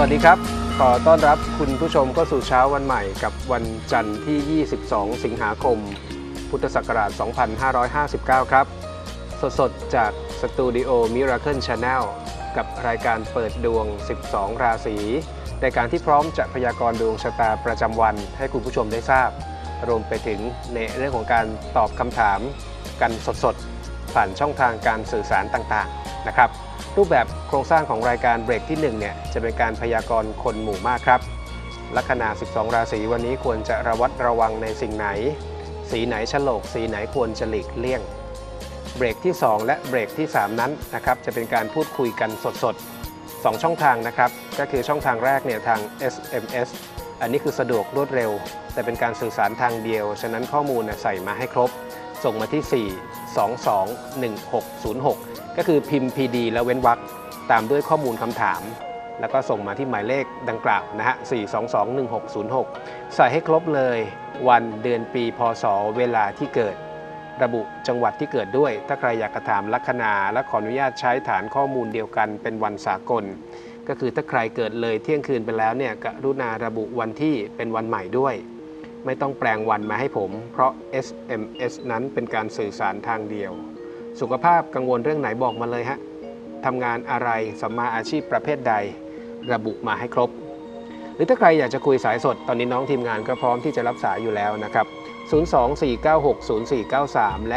สดีครับขอต้อนรับคุณผู้ชมเข้าสู่เช้าวันใหม่กับวันจันทร์ที่ 22 สิงหาคม พุทธศักราช 2559 ครับสดๆจากสตูดิโอ Miracle Channel กับรายการเปิดดวง 12 ราศีในการที่พร้อมจะพยากรณ์ดวงชะตาประจำวันให้คุณผู้ชมได้ทราบรวมไปถึงในเรื่องของการตอบคำถามกันสดๆผ่านช่องทางการสื่อสารต่างๆนะครับรูปแบบโครงสร้างของรายการเบรกที่1เนี่ยจะเป็นการพยากรณ์คนหมู่มากครับลัคนา 12 ราศีวันนี้ควรจะระวัดระวังในสิ่งไหนสีไหนฉลกสีไหนควรจะหลีกเลี่ยงเบรกที่2และเบรกที่3นั้นนะครับจะเป็นการพูดคุยกันสดๆ2ช่องทางนะครับก็คือช่องทางแรกเนี่ยทาง SMS อันนี้คือสะดวกรวดเร็วแต่เป็นการสื่อสารทางเดียวฉะนั้นข้อมูลใส่มาให้ครบส่งมาที่ 4221606 ก็คือพิมพ์ PD แล้วเว้นวรรคตามด้วยข้อมูลคำถามแล้วก็ส่งมาที่หมายเลขดังกล่าวนะฮะ 4221606 ใส่ให้ครบเลยวันเดือนปีพศเวลาที่เกิดระบุจังหวัดที่เกิดด้วยถ้าใครอยากถามลัคนาและขออนุญาตใช้ฐานข้อมูลเดียวกันเป็นวันสากลก็คือถ้าใครเกิดเลยเที่ยงคืนไปแล้วเนี่ยกรุณาระบุวันที่เป็นวันใหม่ด้วยไม่ต้องแปลงวันมาให้ผมเพราะ SMS นั้นเป็นการสื่อสารทางเดียวสุขภาพกังวลเรื่องไหนบอกมาเลยฮะทำงานอะไรสัมมาอาชีพประเภทใดระบุมาให้ครบหรือถ้าใครอยากจะคุยสายสดตอนนี้น้องทีมงานก็พร้อมที่จะรับสายอยู่แล้วนะครับ024960493 และ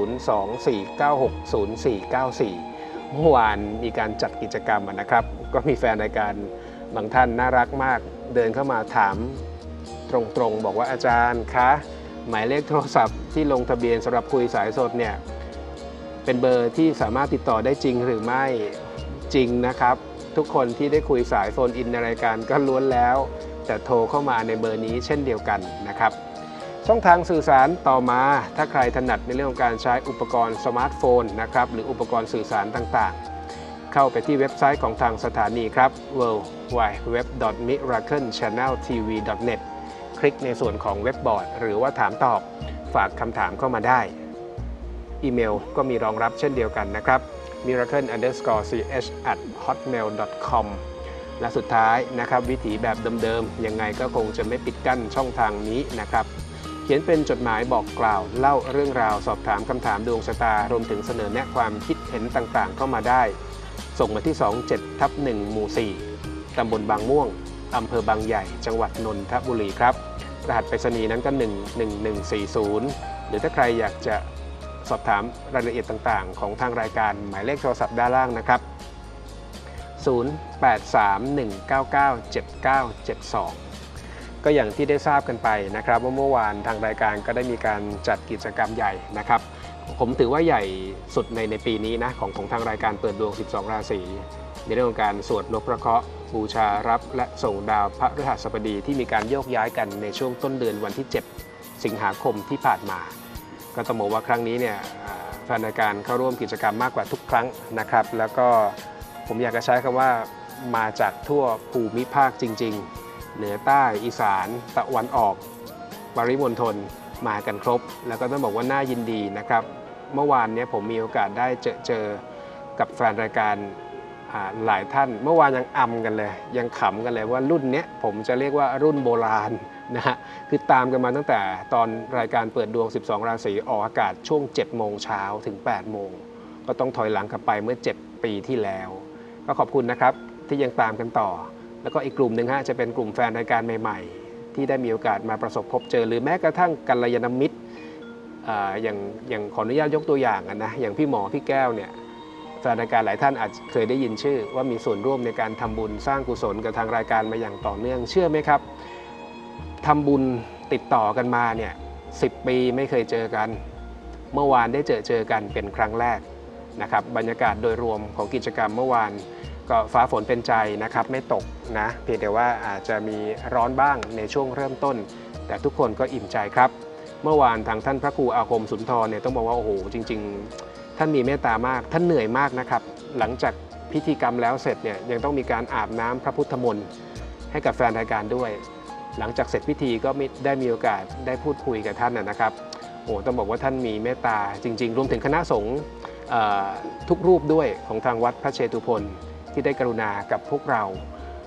024960494 เมื่อวานมีการจัดกิจกรรมนะครับก็มีแฟนรายการบางท่านน่ารักมากเดินเข้ามาถามตรงๆบอกว่าอาจารย์คะหมายเลขโทรศัพท์ที่ลงทะเบียนสำหรับคุยสายสดเนี่ยเป็นเบอร์ที่สามารถติดต่อได้จริงหรือไม่จริงนะครับทุกคนที่ได้คุยสายโฟนอินในรายการก็ล้วนแล้วแต่โทรเข้ามาในเบอร์นี้เช่นเดียวกันนะครับช่องทางสื่อสารต่อมาถ้าใครถนัดในเรื่องของการใช้อุปกรณ์สมาร์ทโฟนนะครับหรืออุปกรณ์สื่อสารต่างๆเข้าไปที่เว็บไซต์ของทางสถานีครับ www.miraclechanneltv.net คลิกในส่วนของเว็บบอร์ดหรือว่าถามตอบฝากคำถามเข้ามาได้อีเมลก็มีรองรับเช่นเดียวกันนะครับ miracle_ch@hotmail.com และสุดท้ายนะครับวิถีแบบเดิมๆยังไงก็คงจะไม่ปิดกั้นช่องทางนี้นะครับเขียนเป็นจดหมายบอกกล่าวเล่าเรื่องราวสอบถามคำถามดวงชะตารวมถึงเสนอแนะความคิดเห็นต่างๆเข้ามาได้ส่งมาที่ 27/1 หมู่ 4 ตำบลบางม่วงอำเภอบางใหญ่จังหวัดนนทบุรีครับรหัสไปรษณีย์นั้นก็11140หรือถ้าใครอยากจะสอบถามรายละเอียดต่างๆของทางรายการหมายเลขโทรศัพท์ด้านล่างนะครับ0831997972ก็อย่างที่ได้ทราบกันไปนะครับว่าเมื่อวานทางรายการก็ได้มีการจัดกิจกรรมใหญ่นะครับผมถือว่าใหญ่สุดในปีนี้นะของทางรายการเปิดดวง12ราศีในเรื่องของการสวดนพพระเคราะห์บูชารับและส่งดาวพฤหัสบดีที่มีการโยกย้ายกันในช่วงต้นเดือนวันที่7สิงหาคมที่ผ่านมาก็ต้องบอกว่าครั้งนี้เนี่ยแฟนรายการเข้าร่วมกิจกรรมมากกว่าทุกครั้งนะครับแล้วก็ผมอยากจะใช้คำว่ามาจากทั่วภูมิภาคจริงๆเหนือใต้อีสานตะวันออกปริมณฑลมากันครบแล้วก็ต้องบอกว่าน่ายินดีนะครับเมื่อวานนี้ผมมีโอกาสได้เจอกับแฟนรายการหลายท่านเมื่อวานยังอำกันเลยยังขำกันเลยว่ารุ่นนี้ผมจะเรียกว่ารุ่นโบราณนะฮะคือตามกันมาตั้งแต่ตอนรายการเปิดดวง12ราศีออกอากาศช่วง7 โมงเช้าถึง8 โมงก็ต้องถอยหลังกลับไปเมื่อ7 ปีที่แล้วก็ขอบคุณนะครับที่ยังตามกันต่อแล้วก็อีกกลุ่มหนึ่งฮะจะเป็นกลุ่มแฟนรายการใหม่ๆที่ได้มีโอกาสมาประสบพบเจอหรือแม้กระทั่งกัลยาณมิตรอย่างขออนุญาตยกตัวอย่างนะอย่างพี่หมอพี่แก้วเนี่ยแฟนรายการหลายท่านอาจเคยได้ยินชื่อว่ามีส่วนร่วมในการทำบุญสร้างกุศลกับทางรายการมาอย่างต่อเนื่องเชื่อไหมครับทำบุญติดต่อกันมาเนี่ย10 ปีไม่เคยเจอกันเมื่อวานได้เจอกันเป็นครั้งแรกนะครับบรรยากาศโดยรวมของกิจกรรมเมื่อวานก็ฟ้าฝนเป็นใจนะครับไม่ตกนะเพียงแต่ว่าอาจจะมีร้อนบ้างในช่วงเริ่มต้นแต่ทุกคนก็อิ่มใจครับเมื่อวานทางท่านพระครูอาคมสุนทรเนี่ยต้องบอกว่าโอ้โหจริงๆท่านมีเมตตามากท่านเหนื่อยมากนะครับหลังจากพิธีกรรมแล้วเสร็จเนี่ยยังต้องมีการอาบน้ำพระพุทธมนต์ให้กับแฟนรายการด้วยหลังจากเสร็จพิธีก็ได้มีโอกาสได้พูดคุยกับท่านนะครับโอ้ต้องบอกว่าท่านมีเมตตาจริงๆรวมถึงคณะสงฆ์ทุกรูปด้วยของทางวัดพระเชตุพนที่ได้กรุณากับพวกเรา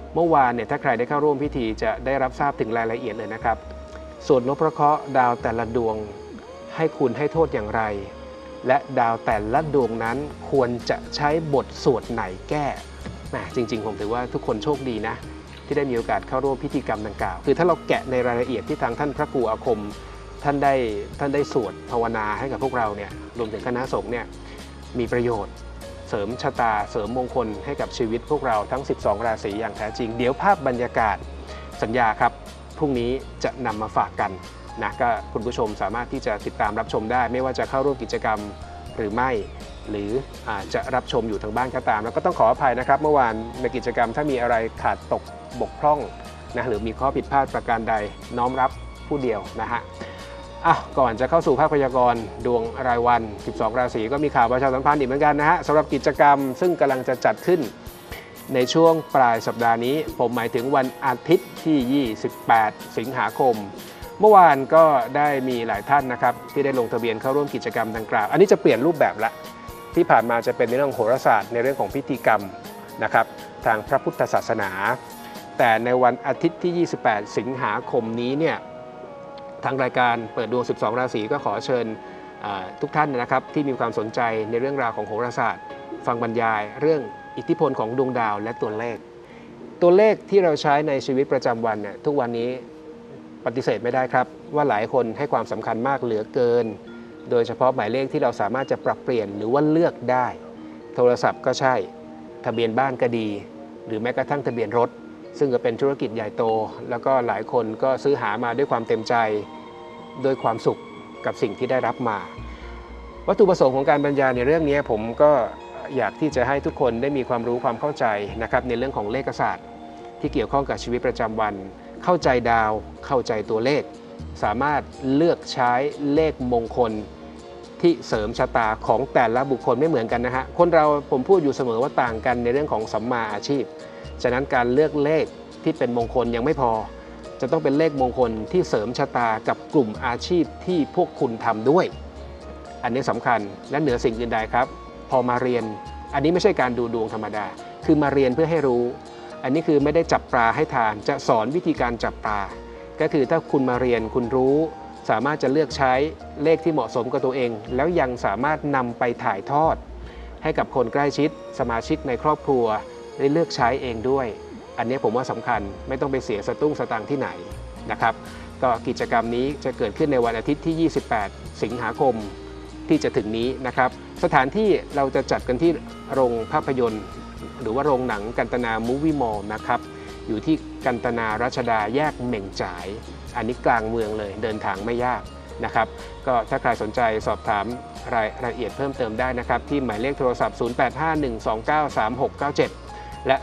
เมื่อวานเนี่ยถ้าใครได้เข้าร่วมพิธีจะได้รับทราบถึงรายละเอียดเลยนะครับสวดนพเคราะห์ดาวแต่ละดวงให้คุณให้โทษอย่างไร และดาวแต่ละดวงนั้นควรจะใช้บทสวดไหนแก้แหมจริงๆผมถือว่าทุกคนโชคดีนะที่ได้มีโอกาสเข้าร่วมพิธีกรรมดังกล่าวคือถ้าเราแกะในรายละเอียดที่ทางท่านพระครูอาคมท่านได้สวดภาวนาให้กับพวกเราเนี่ยรวมถึงคณะสงฆ์เนี่ยมีประโยชน์เสริมชะตาเสริมมงคลให้กับชีวิตพวกเราทั้ง12ราศีอย่างแท้จริงเดี๋ยวภาพบรรยากาศสัญญาครับพรุ่งนี้จะนำมาฝากกันนะก็คุณผู้ชมสามารถที่จะติดตามรับชมได้ไม่ว่าจะเข้าร่วมกิจกรรมหรือไม่หรืออาจจะรับชมอยู่ทางบ้านก็ตามแล้วก็ต้องขออภัยนะครับเมื่อวานในกิจกรรมถ้ามีอะไรขาดตกบกพร่องนะหรือมีข้อผิดพลาดประการใดน้อมรับผู้เดียวนะฮะก่อนจะเข้าสู่ภาคพยากรณ์ดวงรายวัน12ราศีก็มีข่าวประชาสัมพันธ์อีกเหมือนกันนะฮะสำหรับกิจกรรมซึ่งกำลังจะจัดขึ้นในช่วงปลายสัปดาห์นี้ผมหมายถึงวันอาทิตย์ที่28สิงหาคมเมื่อวานก็ได้มีหลายท่านนะครับที่ได้ลงทะเบียนเข้าร่วมกิจกรรมดังกล่าวอันนี้จะเปลี่ยนรูปแบบละที่ผ่านมาจะเป็นในเรื่องโหราศาสตร์ในเรื่องของพิธีกรรมนะครับทางพระพุทธศาสนาแต่ในวันอาทิตย์ที่28สิงหาคมนี้เนี่ยทางรายการเปิดดวง12ราศีก็ขอเชิญทุกท่านนะครับที่มีความสนใจในเรื่องราวของโหราศาสตร์ฟังบรรยายเรื่องอิทธิพลของดวงดาวและตัวเลขที่เราใช้ในชีวิตประจำวันเนี่ยทุกวันนี้ปฏิเสธไม่ได้ครับว่าหลายคนให้ความสำคัญมากเหลือเกินโดยเฉพาะหมายเลขที่เราสามารถจะปรับเปลี่ยนหรือว่าเลือกได้โทรศัพท์ก็ใช่ทะเบียนบ้านก็ดีหรือแม้กระทั่งทะเบียนรถซึ่งก็เป็นธุรกิจใหญ่โตแล้วก็หลายคนก็ซื้อหามาด้วยความเต็มใจด้วยความสุขกับสิ่งที่ได้รับมาวัตถุประสงค์ของการบรรยายในเรื่องนี้ผมก็อยากที่จะให้ทุกคนได้มีความรู้ความเข้าใจนะครับในเรื่องของเลขศาสตร์ที่เกี่ยวข้องกับชีวิตประจำวันเข้าใจดาวเข้าใจตัวเลขสามารถเลือกใช้เลขมงคลที่เสริมชะตาของแต่ละบุคคลไม่เหมือนกันนะฮะคนเราผมพูดอยู่เสมอว่าต่างกันในเรื่องของสัมมาอาชีพฉะนั้นการเลือกเลขที่เป็นมงคลยังไม่พอจะต้องเป็นเลขมงคลที่เสริมชะตากับกลุ่มอาชีพที่พวกคุณทำด้วยอันนี้สำคัญและเหนือสิ่งอื่นใดครับพอมาเรียนอันนี้ไม่ใช่การดูดวงธรรมดาคือมาเรียนเพื่อให้รู้อันนี้คือไม่ได้จับปลาให้ทานจะสอนวิธีการจับปลาก็คือถ้าคุณมาเรียนคุณรู้สามารถจะเลือกใช้เลขที่เหมาะสมกับตัวเองแล้วยังสามารถนำไปถ่ายทอดให้กับคนใกล้ชิดสมาชิกในครอบครัวได้เลือกใช้เองด้วยอันนี้ผมว่าสำคัญไม่ต้องไปเสียสตุ้งสตางค์ที่ไหนนะครับก็กิจกรรมนี้จะเกิดขึ้นในวันอาทิตย์ที่28สิงหาคมที่จะถึงนี้นะครับสถานที่เราจะจัดกันที่โรงภาพยนตร์หรือว่าโรงหนังกันตนามูฟวี่มอลล์นะครับอยู่ที่กันตนารัชดาแยกเหม่งจ่ายอันนี้กลางเมืองเลยเดินทางไม่ยากนะครับก็ถ้าใครสนใจสอบถามรายละเอียดเพิ่มเติมได้นะครับที่หมายเลขโทรศัพท์0851293697และ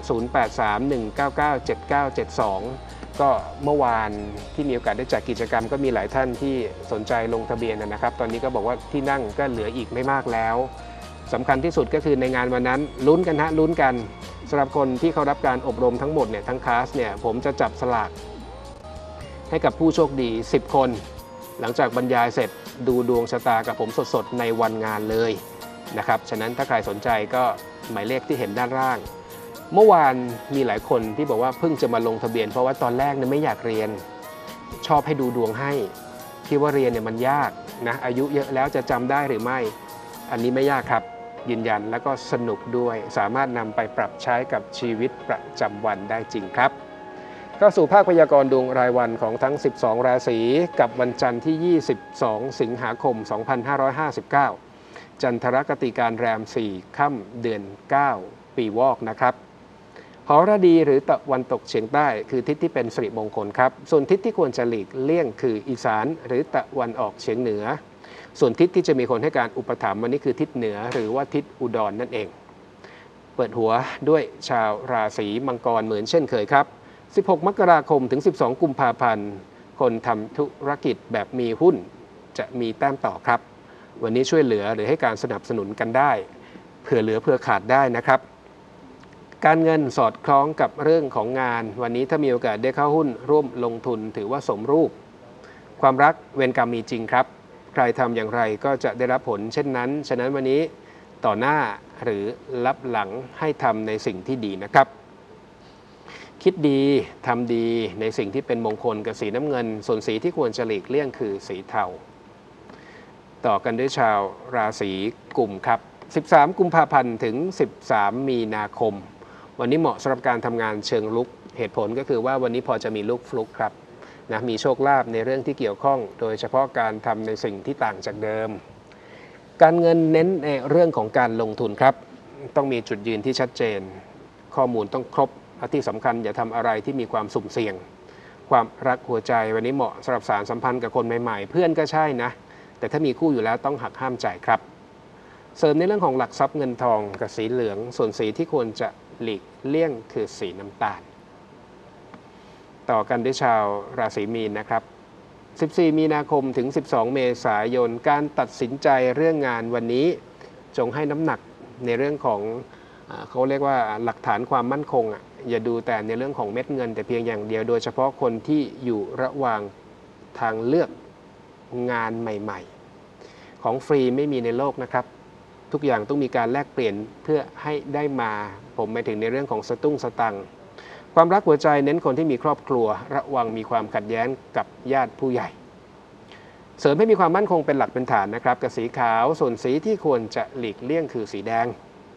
0831997972ก็เมื่อวานที่มีโอกาสได้จัดกิจกรรมก็มีหลายท่านที่สนใจลงทะเบียนนะครับตอนนี้ก็บอกว่าที่นั่งก็เหลืออีกไม่มากแล้วสำคัญที่สุดก็คือในงานวันนั้นลุ้นกันฮะลุ้นกันสำหรับคนที่เขารับการอบรมทั้งหมดเนี่ยทั้งคลาสเนี่ยผมจะจับสลากให้กับผู้โชคดี10คนหลังจากบรรยายเสร็จดูดวงชะตากับผมสดๆในวันงานเลยนะครับฉะนั้นถ้าใครสนใจก็หมายเลขที่เห็นด้านล่างเมื่อวานมีหลายคนที่บอกว่าเพิ่งจะมาลงทะเบียนเพราะว่าตอนแรกเนี่ยไม่อยากเรียนชอบให้ดูดวงให้คิดว่าเรียนเนี่ยมันยากนะอายุเยอะแล้วจะจำได้หรือไม่อันนี้ไม่ยากครับยืนยันแล้วก็สนุกด้วยสามารถนำไปปรับใช้กับชีวิตประจำวันได้จริงครับเข้าสู่ภาคพยากรณ์ดวงรายวันของทั้ง12ราศีกับวันจันทร์ที่22สิงหาคม2559จันทรคติการแรม4ค่ำเดือน9ปีวอกนะครับหรดีหรือตะวันตกเฉียงใต้คือทิศที่เป็นสิริมงคลครับส่วนทิศที่ควรจะหลีกเลี่ยงคืออีสานหรือตะวันออกเฉียงเหนือส่วนทิศที่จะมีคนให้การอุปถัมภ์วันนี้คือทิศเหนือหรือว่าทิศอุดร นั่นเองเปิดหัวด้วยชาวราศีมังกรเหมือนเช่นเคยครับ16มกราคมถึง12กุมภาพันธ์คนทำธุรกิจแบบมีหุ้นจะมีแต้มต่อครับวันนี้ช่วยเหลือหรือให้การสนับสนุนกันได้เผื่อเหลือเผื่อขาดได้นะครับการเงินสอดคล้องกับเรื่องของงานวันนี้ถ้ามีโอกาสได้เข้าหุ้นร่วมลงทุนถือว่าสมรูปความรักเวรกรรมมีจริงครับใครทำอย่างไรก็จะได้รับผลเช่นนั้นฉะนั้นวันนี้ต่อหน้าหรือรับหลังให้ทำในสิ่งที่ดีนะครับเคคิดดีทำดีในสิ่งที่เป็นมงคลกับสีน้ำเงินส่วนสีที่ควรจะหลีกเลี่ยงคือสีเทาต่อกันด้วยชาวราศีกุมครับ13 กุมภาพันธ์ถึง13 มีนาคมวันนี้เหมาะสำหรับการทำงานเชิงลุกเหตุผลก็คือว่าวันนี้พอจะมีลูกฟลุกครับนะมีโชคลาภในเรื่องที่เกี่ยวข้องโดยเฉพาะการทำในสิ่งที่ต่างจากเดิมการเงินเน้นในเรื่องของการลงทุนครับต้องมีจุดยืนที่ชัดเจนข้อมูลต้องครบและที่สำคัญอย่าทำอะไรที่มีความสุ่มเสี่ยงความรักหัวใจวันนี้เหมาะสำหรับสารสัมพันธ์กับคนใหม่ๆเพื่อนก็ใช่นะแต่ถ้ามีคู่อยู่แล้วต้องหักห้ามใจครับเสริมในเรื่องของหลักทรัพย์เงินทองกับสีเหลืองส่วนสีที่ควรจะหลีกเลี่ยงคือสีน้ำตาลต่อกันด้วยชาวราศีมีนนะครับ14 มีนาคมถึง12 เมษายนการตัดสินใจเรื่องงานวันนี้จงให้น้ำหนักในเรื่องของเขาเรียกว่าหลักฐานความมั่นคงอย่าดูแต่ในเรื่องของเม็ดเงินแต่เพียงอย่างเดียวโดยเฉพาะคนที่อยู่ระหว่างทางเลือกงานใหม่ๆของฟรีไม่มีในโลกนะครับทุกอย่างต้องมีการแลกเปลี่ยนเพื่อให้ได้มาผมหมายถึงในเรื่องของสตุ้งสตังค์ความรักหัวใจเน้นคนที่มีครอบครัวระวังมีความขัดแย้งกับญาติผู้ใหญ่เสริมให้มีความมั่นคงเป็นหลักเป็นฐานนะครับกับสีขาวส่วนสีที่ควรจะหลีกเลี่ยงคือสีแดง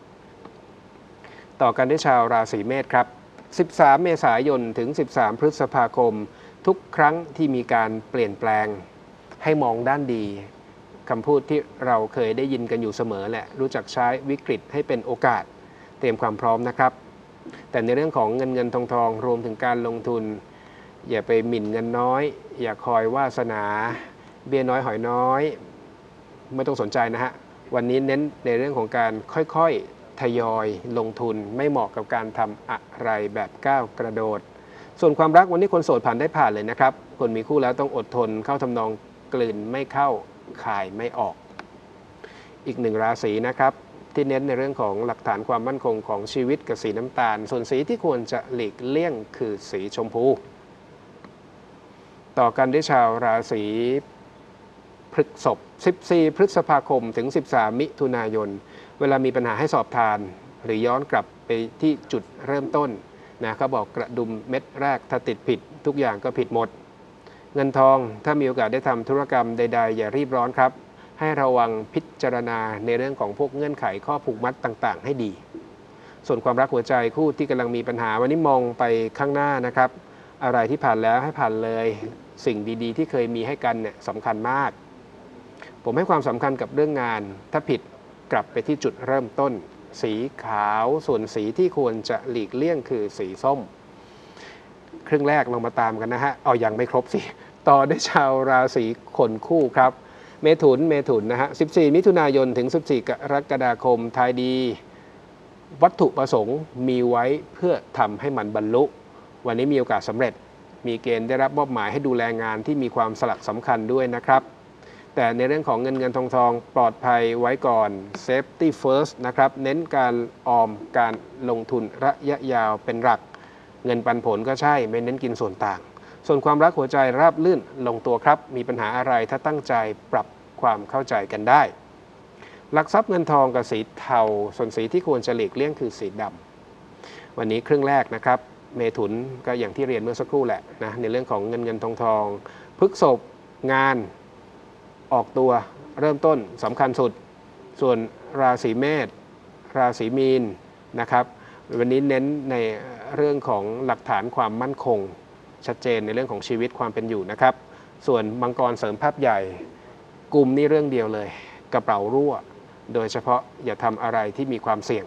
ต่อกันด้วยชาวราศีเมษครับ13 เมษายนถึง13 พฤษภาคมทุกครั้งที่มีการเปลี่ยนแปลงให้มองด้านดีคำพูดที่เราเคยได้ยินกันอยู่เสมอแหละรู้จักใช้วิกฤตให้เป็นโอกาสเตรียมความพร้อมนะครับแต่ในเรื่องของเงินทองรวมถึงการลงทุนอย่าไปหมิ่นเงินน้อยอย่าคอยวาสนาเบี้ยน้อยหอยน้อยไม่ต้องสนใจนะฮะวันนี้เน้นในเรื่องของการค่อยๆทยอยลงทุนไม่เหมาะกับการทำอะไรแบบก้าวกระโดดส่วนความรักวันนี้คนโสดผ่านได้ผ่านเลยนะครับคนมีคู่แล้วต้องอดทนเข้าทำนองกลืนไม่เข้าคายไม่ออกอีกหนึ่งราศีนะครับที่เน้นในเรื่องของหลักฐานความมั่นคงของชีวิตกับสีน้ำตาลส่วนสีที่ควรจะหลีกเลี่ยงคือสีชมพูต่อกันด้วยชาวราศีพฤษภ14 พฤษภาคมถึง13 มิถุนายนเวลามีปัญหาให้สอบทานหรือย้อนกลับไปที่จุดเริ่มต้นนะเขาบอกกระดุมเม็ดแรกถ้าติดผิดทุกอย่างก็ผิดหมดเงินทองถ้ามีโอกาสได้ทำธุรกรรมใดๆอย่ารีบร้อนครับให้ระวังพิจารณาในเรื่องของพวกเงื่อนไขข้อผูกมัดต่างๆให้ดีส่วนความรักหัวใจคู่ที่กำลังมีปัญหาวันนี้มองไปข้างหน้านะครับอะไรที่ผ่านแล้วให้ผ่านเลยสิ่งดีๆที่เคยมีให้กันเนี่ยสำคัญมากผมให้ความสำคัญกับเรื่องงานถ้าผิดกลับไปที่จุดเริ่มต้นสีขาวส่วนสีที่ควรจะหลีกเลี่ยงคือสีส้มครึ่งแรกลงมาตามกันนะฮะยังไม่ครบสิต่อได้ชาวราศีคนคู่ครับเมถุนนะฮะ14 มิถุนายนถึง14 กรกฎาคมทายดีวัตถุประสงค์มีไว้เพื่อทำให้มันบรรลุวันนี้มีโอกาสสำเร็จมีเกณฑ์ได้รับมอบหมายให้ดูแลงานที่มีความสลักสำคัญด้วยนะครับแต่ในเรื่องของเงินทองปลอดภัยไว้ก่อน safety first นะครับเน้นการออมการลงทุนระยะยาวเป็นหลักเงินปันผลก็ใช่ไม่เน้นกินส่วนต่างส่วนความรักหัวใจราบลื่นลงตัวครับมีปัญหาอะไรถ้าตั้งใจปรับความเข้าใจกันได้หลักทรัพย์เงินทองกับสีเทาส่วนสีที่ควรจะหลีกเลี่ยงคือสีดำวันนี้ครึ่งแรกนะครับเมถุนก็อย่างที่เรียนเมื่อสักครู่แหละนะในเรื่องของเงินทองพฤษภงานออกตัวเริ่มต้นสำคัญสุดส่วนราศีเมษราศีมีนนะครับวันนี้เน้นในเรื่องของหลักฐานความมั่นคงชัดเจนในเรื่องของชีวิตความเป็นอยู่นะครับส่วนมังกรเสริมภาพใหญ่กลุ่มนี้เรื่องเดียวเลยกระเป๋ารั่วโดยเฉพาะอย่าทำอะไรที่มีความเสี่ยง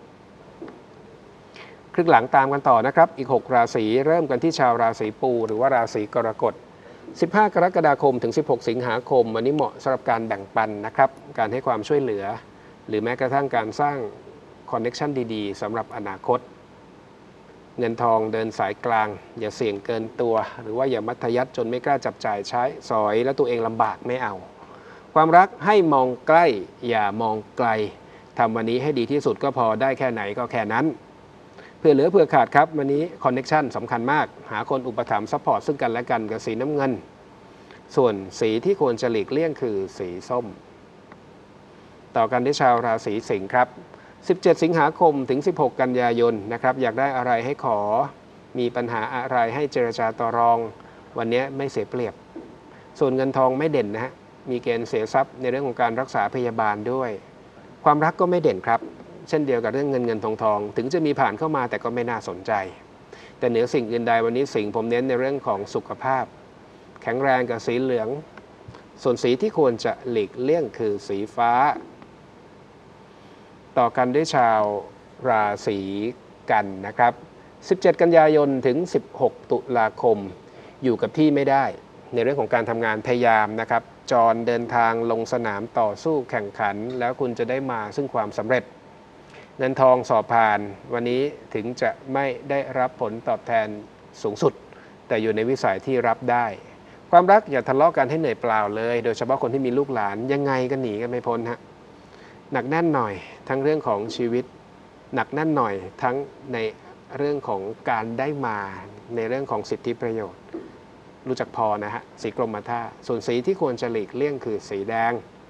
ครึ่งหลังตามกันต่อนะครับอีก6ราศีเริ่มกันที่ชาวราศีปูหรือว่าราศีกรกฎ15 กรกฎาคมถึง16 สิงหาคมวันนี้เหมาะสำหรับการแบ่งปันนะครับการให้ความช่วยเหลือหรือแม้กระทั่งการสร้างคอนเนคชั่นดีๆสำหรับอนาคตเงินทองเดินสายกลางอย่าเสี่ยงเกินตัวหรือว่าอย่ามัธยัสถ์จนไม่กล้าจับจ่ายใช้สอยแล้วตัวเองลำบากไม่เอาความรักให้มองใกล้อย่ามองไกลทำวันนี้ให้ดีที่สุดก็พอได้แค่ไหนก็แค่นั้นเพื่อเหลือเพื่อขาดครับวันนี้คอนเนคชั่นสำคัญมากหาคนอุปถัมภ์ซัพพอร์ตซึ่งกันและกันกับสีน้ำเงินส่วนสีที่ควรจะหลีกเลี่ยงคือสีส้มต่อกันที่ชาวราศีสิงห์ครับ17 สิงหาคมถึง16 กันยายนนะครับอยากได้อะไรให้ขอมีปัญหาอะไรให้เจรจาต่อรองวันนี้ไม่เสียเปรียบส่วนเงินทองไม่เด่นนะฮะมีเกณฑ์เสียทรัพย์ในเรื่องของการรักษาพยาบาลด้วยความรักก็ไม่เด่นครับเช่นเดียวกับเรื่องเงินทองถึงจะมีผ่านเข้ามาแต่ก็ไม่น่าสนใจแต่เหนือสิ่งอื่นใดวันนี้สิ่งผมเน้นในเรื่องของสุขภาพแข็งแรงกับสีเหลืองส่วนสีที่ควรจะหลีกเลี่ยงคือสีฟ้าต่อกันด้วยชาวราศีกันนะครับ17 กันยายนถึง16 ตุลาคมอยู่กับที่ไม่ได้ในเรื่องของการทำงานพยายามนะครับจรเดินทางลงสนามต่อสู้แข่งขันแล้วคุณจะได้มาซึ่งความสำเร็จเงินทองสอบผ่านวันนี้ถึงจะไม่ได้รับผลตอบแทนสูงสุดแต่อยู่ในวิสัยที่รับได้ความรักอย่าทะเลาะกันให้เหนื่อยเปล่าเลยโดยเฉพาะคนที่มีลูกหลานยังไงก็หนีกันไม่พ้นฮะหนักแน่นหน่อยทั้งเรื่องของชีวิตหนักแน่นหน่อยทั้งในเรื่องของการได้มาในเรื่องของสิทธิประโยชน์รู้จักพอนะฮะสีกรมท่าส่วนสีที่ควรจะหลีกเลี่ยงคือสีแดง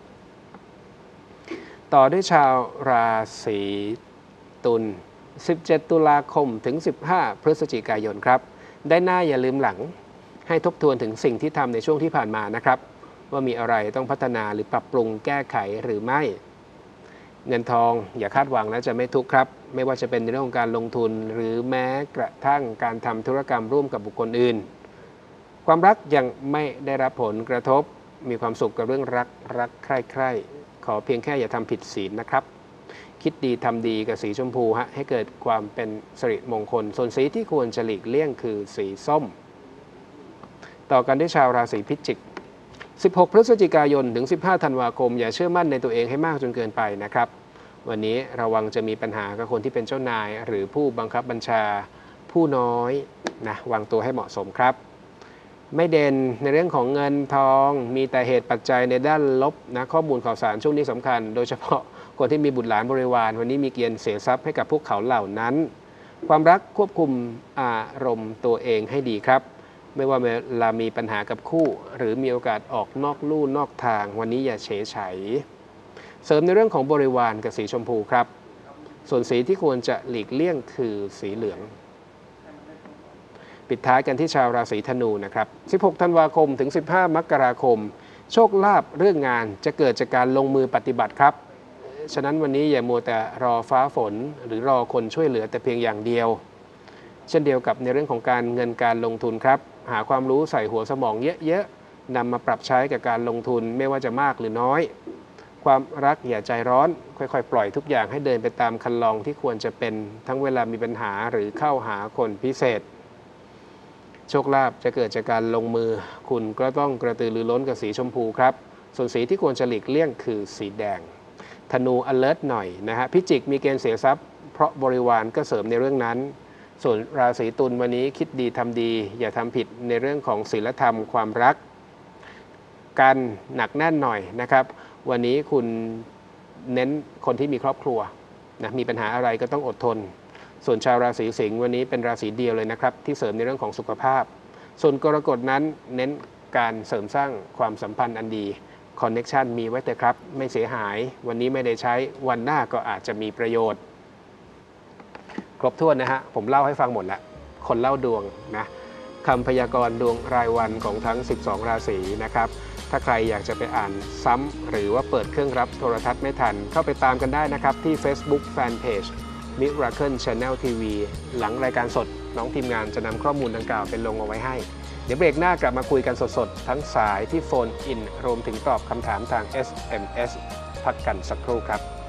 ต่อด้วยชาวราศีตุล17 ตุลาคมถึง15 พฤศจิกายนครับได้หน้าอย่าลืมหลังให้ทบทวนถึงสิ่งที่ทำในช่วงที่ผ่านมานะครับว่ามีอะไรต้องพัฒนาหรือปรับปรุงแก้ไขหรือไม่เงินทองอย่าคาดหวังและจะไม่ทุกข์ครับไม่ว่าจะเป็นในเรื่องของการลงทุนหรือแม้กระทั่งการทำธุรกรรมร่วมกับบุคคลอื่นความรักยังไม่ได้รับผลกระทบมีความสุขกับเรื่องรักใคร่ขอเพียงแค่อย่าทำผิดศีลนะครับคิดดีทำดีกับสีชมพูฮะให้เกิดความเป็นสิริมงคลส่วนสีที่ควรจะหลีกเลี่ยงคือสีส้มต่อกันด้วยชาวราศีพิจิก16 พฤศจิกายนถึง15 ธันวาคมอย่าเชื่อมั่นในตัวเองให้มากจนเกินไปนะครับวันนี้ระวังจะมีปัญหากับคนที่เป็นเจ้านายหรือผู้บังคับบัญชาผู้น้อยนะวางตัวให้เหมาะสมครับไม่เด่นในเรื่องของเงินทองมีแต่เหตุปัจจัยในด้านลบนะข้อมูลข่าวสารช่วงนี้สำคัญโดยเฉพาะคนที่มีบุตรหลานบริวารวันนี้มีเกณฑ์เสียทรัพย์ให้กับพวกเขาเหล่านั้นความรักควบคุมอารมณ์ตัวเองให้ดีครับไม่ว่าเวลามีปัญหากับคู่หรือมีโอกาสออกนอกลู่นอกทางวันนี้อย่าเฉยเฉยเสริมในเรื่องของบริวารกับสีชมพูครับส่วนสีที่ควรจะหลีกเลี่ยงคือสีเหลืองปิดท้ายกันที่ชาวราศีธนูนะครับ16 ธันวาคมถึง15 มกราคมโชคลาภเรื่องงานจะเกิดจากการลงมือปฏิบัติครับฉะนั้นวันนี้อย่ามัวแต่รอฟ้าฝนหรือรอคนช่วยเหลือแต่เพียงอย่างเดียวเช่นเดียวกับในเรื่องของการเงินการลงทุนครับหาความรู้ใส่หัวสมองเยอะๆนำมาปรับใช้กับการลงทุนไม่ว่าจะมากหรือน้อยความรักอย่าใจร้อนค่อยๆปล่อยทุกอย่างให้เดินไปตามคันลองที่ควรจะเป็นทั้งเวลามีปัญหาหรือเข้าหาคนพิเศษโชคลาภจะเกิดจากการลงมือคุณก็ต้องกระตือรือร้นกับสีชมพูครับส่วนสีที่ควรจะหลีกเลี่ยงคือสีแดงธนู alert หน่อยนะฮะพิจิกมีเกณฑ์เสียทรัพย์เพราะบริวารก็เสริมในเรื่องนั้นส่วนราศีตุลวันนี้คิดดีทำดีอย่าทำผิดในเรื่องของศีลธรรมความรักกันหนักแน่นหน่อยนะครับวันนี้คุณเน้นคนที่มีครอบครัวนะมีปัญหาอะไรก็ต้องอดทนส่วนชาวราศีสิงห์วันนี้เป็นราศีเดียวเลยนะครับที่เสริมในเรื่องของสุขภาพส่วนกรกฎนั้นเน้นการเสริมสร้างความสัมพันธ์อันดีคอนเน็กชันมีไว้เถอะครับไม่เสียหายวันนี้ไม่ได้ใช้วันหน้าก็อาจจะมีประโยชน์ครบถ้วนนะฮะผมเล่าให้ฟังหมดแล้วคนเล่าดวงนะคำพยากรณ์ดวงรายวันของทั้ง12 ราศีนะครับถ้าใครอยากจะไปอ่านซ้ำหรือว่าเปิดเครื่องรับโทรทัศน์ไม่ทันเข้าไปตามกันได้นะครับที่ Facebook Fanpage Miracle Channel TV หลังรายการสดน้องทีมงานจะนำข้อมูลดังกล่าวเป็นลงเอาไว้ให้เดี๋ยวเบรกหน้ากลับมาคุยกันสดๆทั้งสายที่โฟนอินรวมถึงตอบคำถามทาง SMS พักกันสักครู่ครับ